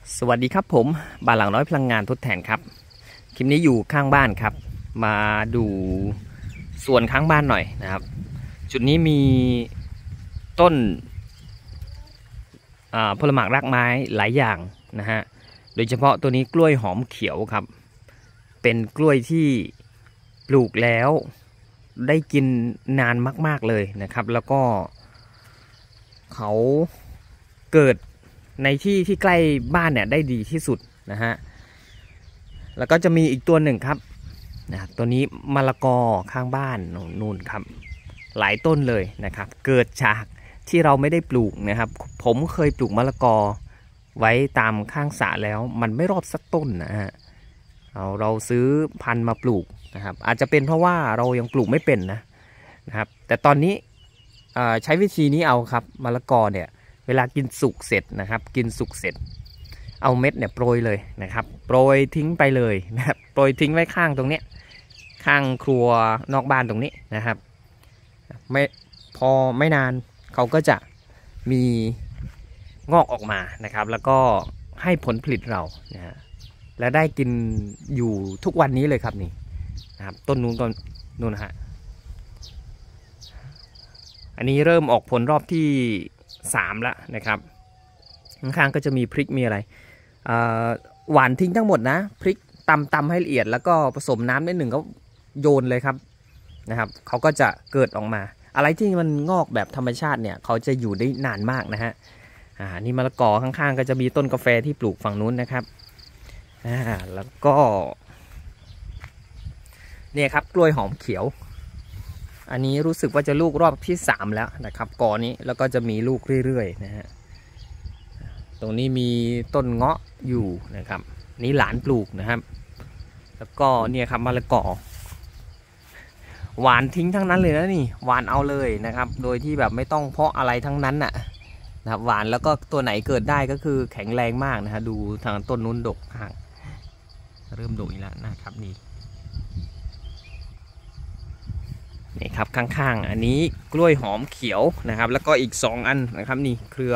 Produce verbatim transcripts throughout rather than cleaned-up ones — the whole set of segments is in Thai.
สวัสดีครับผมบ้านหลังน้อยพลังงานทดแทนครับคลิปนี้อยู่ข้างบ้านครับมาดูส่วนข้างบ้านหน่อยนะครับจุดนี้มีต้นผลไม้รากไม้หลายอย่างนะฮะโดยเฉพาะตัวนี้กล้วยหอมเขียวครับเป็นกล้วยที่ปลูกแล้วได้กินนานมากๆเลยนะครับแล้วก็เขาเกิดในที่ที่ใกล้บ้านเนี่ยได้ดีที่สุดนะฮะแล้วก็จะมีอีกตัวหนึ่งครับนะตัวนี้มะละกอข้างบ้านนู่นครับหลายต้นเลยนะครับเกิดจากที่เราไม่ได้ปลูกนะครับผมเคยปลูกมะละกอไว้ตามข้างสระแล้วมันไม่รอดสักต้นนะฮะเราเราซื้อพันธุ์มาปลูกนะครับอาจจะเป็นเพราะว่าเรายังปลูกไม่เป็นนะนะครับแต่ตอนนี้ใช้วิธีนี้เอาครับมะละกอเนี่ยเวลากินสุกเสร็จนะครับกินสุกเสร็จเอาเม็ดเนี่ยโปรยเลยนะครับโปรยทิ้งไปเลยนะครับโปรยทิ้งไว้ข้างตรงเนี้ยข้างครัวนอกบ้านตรงนี้นะครับไม่พอไม่นานเขาก็จะมีงอกออกมานะครับแล้วก็ให้ผลผลิตเรานะฮะและได้กินอยู่ทุกวันนี้เลยครับนี่นะครับต้นนู้นต้นนู้นนะฮะอันนี้เริ่มออกผลรอบที่สามแล้วนะครับข้างๆก็จะมีพริกมีอะไรหวานทิ้งทั้งหมดนะพริกตำตำให้ละเอียดแล้วก็ผสมน้ำนิดหนึ่งก็โยนเลยครับนะครับเขาก็จะเกิดออกมาอะไรที่มันงอกแบบธรรมชาติเนี่ยเขาจะอยู่ได้นานมากนะฮะอ่านี่มะละกอข้างๆก็จะมีต้นกาแฟที่ปลูกฝั่งนู้นนะครับอ่าแล้วก็เนี่ยครับกล้วยหอมเขียวอันนี้รู้สึกว่าจะลูกรอบที่สามแล้วนะครับกอนี้แล้วก็จะมีลูกเรื่อยๆนะฮะตรงนี้มีต้นเงาะอยู่นะครับนี่หลานปลูกนะครับแล้วก็เนี่ยครับมะละกอหวานทิ้งทั้งนั้นเลยนะนี่หวานเอาเลยนะครับโดยที่แบบไม่ต้องเพาะอะไรทั้งนั้นน่ะนะครับหวานแล้วก็ตัวไหนเกิดได้ก็คือแข็งแรงมากนะฮะดูทางต้นนู้นดกห่างเริ่มดกอีกแล้วนะครับนี่นี่ครับข้างๆอันนี้กล้วยหอมเขียวนะครับแล้วก็อีกสองอันนะครับนี่เครือ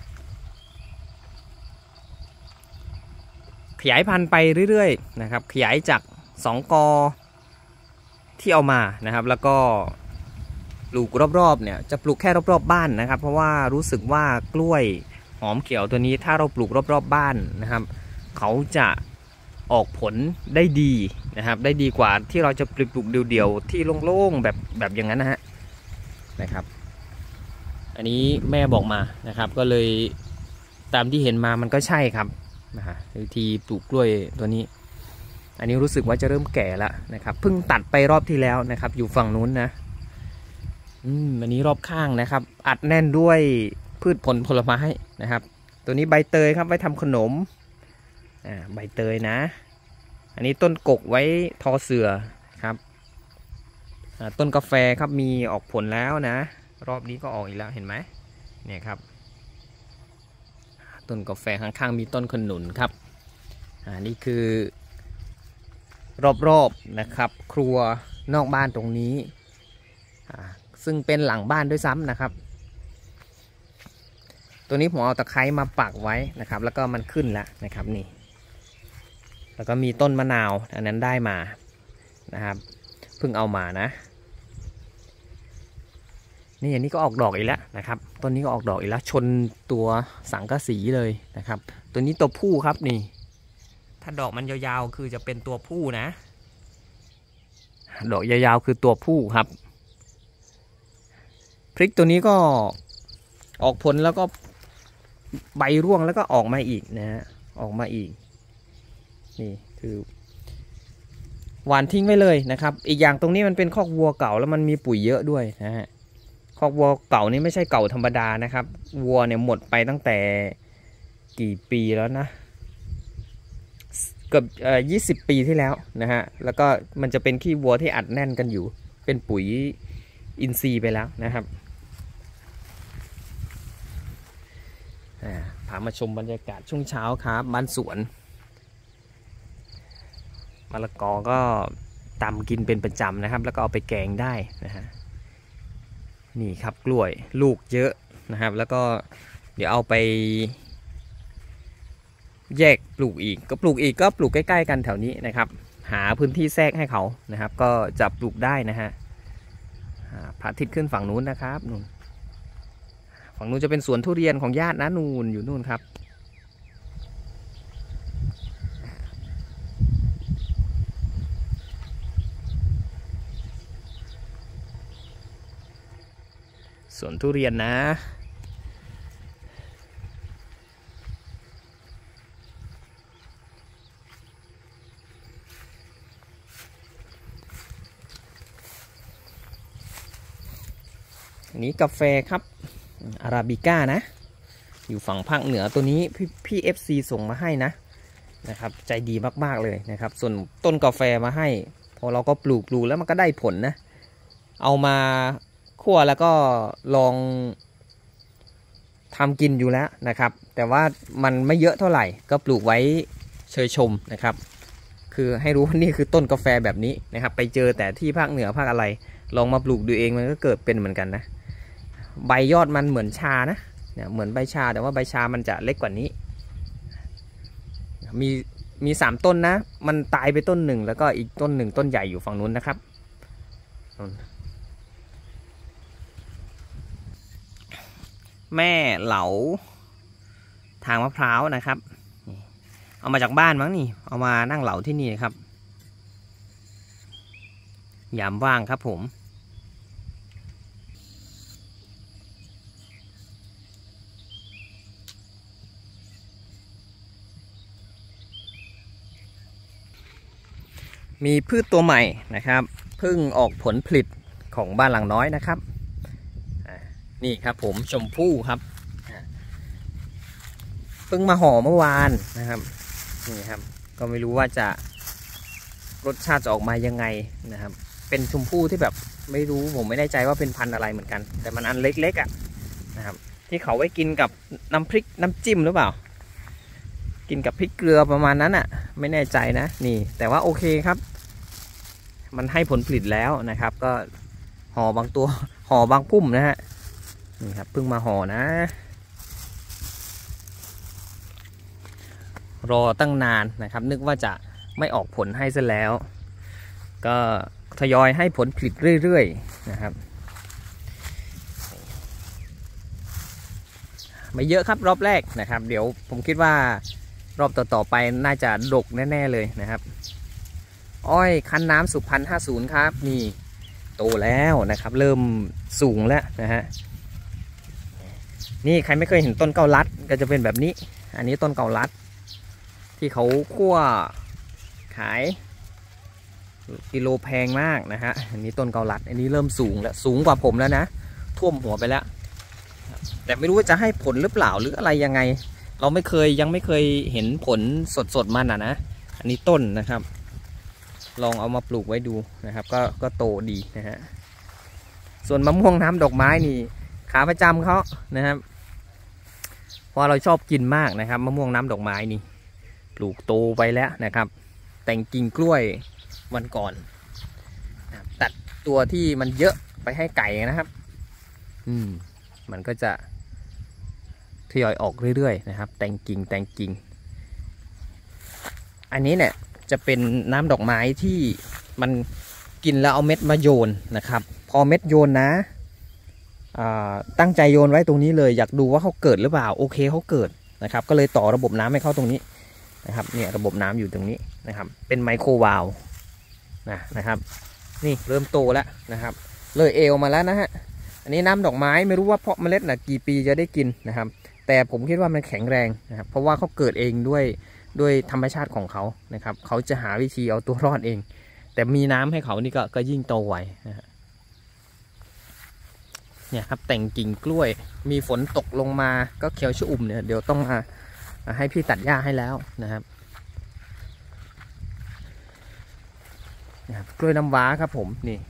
ขยายพันธุ์ไปเรื่อยๆนะครับขยายจากสองกอที่เอามานะครับแล้วก็ปลูกรอบๆเนี่ยจะปลูกแค่รอบๆบ้านนะครับเพราะว่ารู้สึกว่ากล้วยหอมเขียวตัวนี้ถ้าเราปลูกรอบๆบ้านนะครับเขาจะออกผลได้ดีนะครับได้ดีกว่าที่เราจะปลูกเดี่ยวๆที่โล่งๆแบบแบบอย่างนั้นนะฮะนะครับอันนี้แม่บอกมานะครับก็เลยตามที่เห็นมามันก็ใช่ครับนะฮะวิธีปลูกกล้วยตัวนี้อันนี้รู้สึกว่าจะเริ่มแก่แล้วนะครับเพิ่งตัดไปรอบที่แล้วนะครับอยู่ฝั่งนู้นนะอืมอันนี้รอบข้างนะครับอัดแน่นด้วยพืชผลผลไม้นะครับตัวนี้ใบเตยครับไว้ทำขนมอ่าใบเตยนะอันนี้ต้นกกไว้ทอเสื่อครับต้นกาแฟครับมีออกผลแล้วนะรอบนี้ก็ออกอีกแล้วเห็นไหมเนี่ยครับต้นกาแฟข้างๆมีต้นขนุนครับอ่านี่คือรอบๆนะครับครัวนอกบ้านตรงนี้อ่าซึ่งเป็นหลังบ้านด้วยซ้ำนะครับตัวนี้ผมเอาตะไคร้มาปักไว้นะครับแล้วก็มันขึ้นแล้วนะครับนี่แล้วก็มีต้นมะนาวอันนั้นได้มานะครับเพิ่งเอามานะนี่อันนี้ก็ออกดอกอีกแล้วนะครับต้นนี้ก็ออกดอกอีกแล้วชนตัวสังกะสีเลยนะครับตัวนี้ตัวผู้ครับนี่ถ้าดอกมันยาวๆคือจะเป็นตัวผู้นะดอกยาวๆคือตัวผู้ครับพริกตัวนี้ก็ออกผลแล้วก็ใบร่วงแล้วก็ออกมาอีกนะฮะออกมาอีกนี่คือหวานทิ้งไว้เลยนะครับอีกอย่างตรงนี้มันเป็นคอกวัวเก่าแล้วมันมีปุ๋ยเยอะด้วยนะฮะคอกวัวเก่านี่ไม่ใช่เก่าธรรมดานะครับวัวเนี่ยหมดไปตั้งแต่กี่ปีแล้วนะเกือบเอ่อยี่สิบปีที่แล้วนะฮะแล้วก็มันจะเป็นขี้วัวที่อัดแน่นกันอยู่เป็นปุ๋ยอินทรีย์ไปแล้วนะครับพามาชมบรรยากาศช่วงเช้าครับบ้านสวนมะละกอก็ตำกินเป็นประจำนะครับแล้วก็เอาไปแกงได้นะฮะนี่ครับกล้วยลูกเยอะนะครับแล้วก็เดี๋ยวเอาไปแยกปลูกอีกก็ปลูกอีกก็ปลูกใกล้ๆกันแถวนี้นะครับหาพื้นที่แทรกให้เขานะครับก็จะปลูกได้นะฮะพระอาทิตย์ขึ้นฝั่งนู้นนะครับนู่นฝั่งนู้นจะเป็นสวนทุเรียนของญาตินะนูนอยู่นู่นครับสวนทุเรียนนะอันนี้กาแฟครับอาราบิก้านะอยู่ฝั่งภาคเหนือตัวนี้พี่พี่เอฟซีส่งมาให้นะนะครับใจดีมากๆเลยนะครับส่วนต้นกาแฟมาให้พอเราก็ปลูกปลูกแล้วมันก็ได้ผลนะเอามาคั่วแล้วก็ลองทำกินอยู่แล้วนะครับแต่ว่ามันไม่เยอะเท่าไหร่ก็ปลูกไว้เชยชมนะครับคือให้รู้ว่านี่คือต้นกาแฟแบบนี้นะครับไปเจอแต่ที่ภาคเหนือภาคอะไรลองมาปลูกดูเองมันก็เกิดเป็นเหมือนกันนะใบยอดมันเหมือนชานะเนี่ยเหมือนใบชาแต่ว่าใบชามันจะเล็กกว่านี้มีมีสามต้นนะมันตายไปต้นหนึ่งแล้วก็อีกต้นหนึ่งต้นใหญ่อยู่ฝั่งนู้นนะครับแม่เหลาทางมะพร้าวนะครับเอามาจากบ้านมั้งนี่เอามานั่งเหลาที่นี่ครับยามว่างครับผมมีพืชตัวใหม่นะครับเพิ่งออกผลผลิตของบ้านหลังน้อยนะครับนี่ครับผมชมพู่ครับเพิ่งมาห่อเมื่อวานนะครับนี่ครับก็ไม่รู้ว่าจะรสชาติจะออกมายังไงนะครับเป็นชมพู่ที่แบบไม่รู้ผมไม่แน่ใจว่าเป็นพันธุ์อะไรเหมือนกันแต่มันอันเล็กๆอ่ะนะครับที่เขาไว้กินกับน้ำพริกน้ำจิ้มหรือเปล่ากินกับพริกเกลือประมาณนั้นอ่ะไม่แน่ใจนะนี่แต่ว่าโอเคครับมันให้ผลผลิตแล้วนะครับก็ห่อบางตัวห่อบางพุ่มนะฮะนี่ครับเพิ่งมาห่อนะรอตั้งนานนะครับนึกว่าจะไม่ออกผลให้ซะแล้วก็ทยอยให้ผลผลิตเรื่อยๆนะครับไม่เยอะครับรอบแรกนะครับเดี๋ยวผมคิดว่ารอบต่อๆไปน่าจะดกแน่ๆเลยนะครับอ้อยคั้นน้ำสุพรรณห้าสิบครับนี่โตแล้วนะครับเริ่มสูงแล้วนะฮะนี่ใครไม่เคยเห็นต้นเกาลัดก็จะเป็นแบบนี้อันนี้ต้นเกาลัดที่เขาคั่วขายกิโลแพงมากนะฮะอันนี้ต้นเกาลัดอันนี้เริ่มสูงแล้วสูงกว่าผมแล้วนะท่วมหัวไปแล้วแต่ไม่รู้ว่าจะให้ผลหรือเปล่าหรืออะไรยังไงเราไม่เคยยังไม่เคยเห็นผลสดๆมันอ่ะนะอันนี้ต้นนะครับลองเอามาปลูกไว้ดูนะครับก็ก็โตดีนะฮะส่วนมะม่วงน้ำดอกไม้นี่ขาประจำเขานะครับเพราะเราชอบกินมากนะครับมะม่วงน้ำดอกไม้นี่ปลูกโตไปแล้วนะครับแต่งกิ่งกล้วยวันก่อนตัดตัวที่มันเยอะไปให้ไก่นะครับอืมมันก็จะทยอยออกเรื่อยๆนะครับแต่งกิ่งแต่งกิ่งอันนี้เนี่ยจะเป็นน้ำดอกไม้ที่มันกินแล้วเอาเม็ดมาโยนนะครับพอเม็ดโยนนะตั้งใจโยนไว้ตรงนี้เลยอยากดูว่าเขาเกิดหรือเปล่าโอเคเขาเกิดนะครับก็เลยต่อระบบน้ำให้เข้าตรงนี้นะครับเนี่ยระบบน้ำอยู่ตรงนี้นะครับเป็นไมโครวาลว์นะนะครับนี่เริ่มโตแล้วนะครับเลยเอวมาแล้วนะฮะอันนี้น้ำดอกไม้ไม่รู้ว่าเพาะเมล็ดนะกี่ปีจะได้กินนะครับแต่ผมคิดว่ามันแข็งแรงนะครับเพราะว่าเขาเกิดเองด้วยด้วยธรรมชาติของเขานะครับเขาจะหาวิธีเอาตัวรอดเองแต่มีน้ำให้เขานี่ก็ก็ยิ่งโตไวนะฮะเนี่ยครับแต่งกิ่งกล้วยมีฝนตกลงมาก็เขียวชอุ่มเนี่ยเดี๋ยวต้องมาให้พี่ตัดหญ้าให้แล้วนะครับกล้วยน้ำว้าครับผมนี่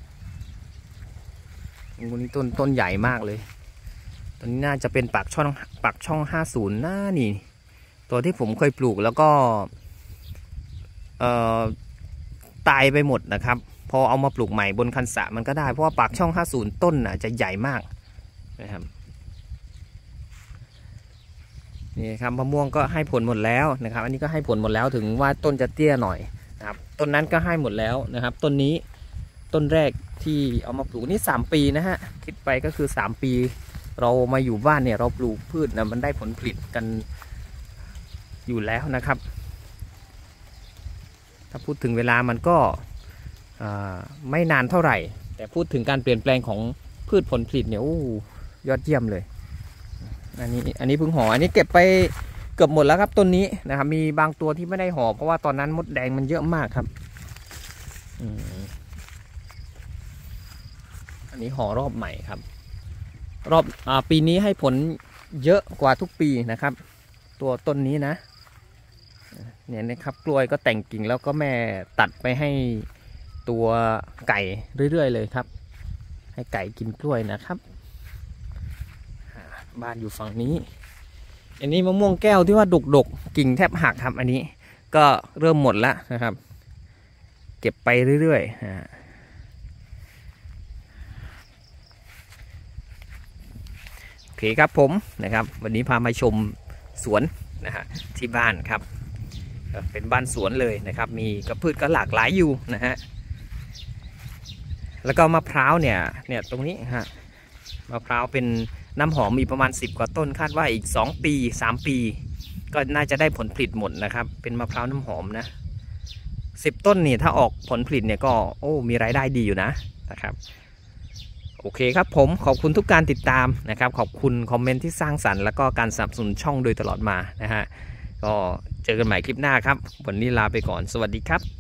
ต้นนี้ต้นต้นใหญ่มากเลยต้นนี้น่าจะเป็นปากช่องปากช่องห้าสิบหน้านี่ตัวที่ผมเคยปลูกแล้วก็เอ่อตายไปหมดนะครับพอเอามาปลูกใหม่บนคันสะมันก็ได้เพราะว่าปากช่องห้าสิบต้นน่ะจะใหญ่มากนะครับนี่ครับมะม่วงก็ให้ผลหมดแล้วนะครับอันนี้ก็ให้ผลหมดแล้วถึงว่าต้นจะเตี้ยหน่อยนะครับต้นนั้นก็ให้หมดแล้วนะครับต้นนี้ต้นแรกที่เอามาปลูกนี่สามปีนะฮะคิดไปก็คือสามปีเรามาอยู่บ้านเนี่ยเราปลูกพืชนะมันได้ผลผลิตกันอยู่แล้วนะครับถ้าพูดถึงเวลามันก็ไม่นานเท่าไหร่แต่พูดถึงการเปลี่ยนแปลงของพืชผลผลิตเนี่ยโอ้ยอดเยี่ยมเลยอันนี้อันนี้เพิ่งห่ออันนี้เก็บไปเกือบหมดแล้วครับต้นนี้นะครับมีบางตัวที่ไม่ได้ห่อเพราะว่าตอนนั้นมดแดงมันเยอะมากครับอันนี้ห่อรอบใหม่ครับรอบอ่าปีนี้ให้ผลเยอะกว่าทุกปีนะครับตัวต้นนี้นะเนี่ยนะครับกล้วยก็แต่งกิ่งแล้วก็แม่ตัดไปให้ตัวไก่เรื่อยๆเลยครับให้ไก่กินกล้วยนะครับบ้านอยู่ฝั่งนี้อันนี้มะม่วงแก้วที่ว่าดกๆกิ่งแทบหักครับอันนี้ก็เริ่มหมดแล้วนะครับเก็บไปเรื่อยๆโอเคครับผมนะครับวันนี้พามาชมสวนนะฮะที่บ้านครับเป็นบ้านสวนเลยนะครับมีกระพืชก็หลากหลายอยู่นะฮะแล้วก็มะพร้าวเนี่ยเนี่ยตรงนี้ฮะมะพร้าวเป็นน้ำหอมมีประมาณสิบกว่าต้นคาดว่าอีกสองปีสามปีก็น่าจะได้ผลผลิตหมดนะครับเป็นมะพร้าวน้ำหอมนะสิบต้นนี่ถ้าออกผลผลิตเนี่ยก็โอ้มีรายได้ดีอยู่นะนะครับโอเคครับผมขอบคุณทุกการติดตามนะครับขอบคุณคอมเมนต์ที่สร้างสรรค์แล้วก็การสนับสนุนช่องโดยตลอดมานะฮะก็เจอกันใหม่คลิปหน้าครับวันนี้ลาไปก่อนสวัสดีครับ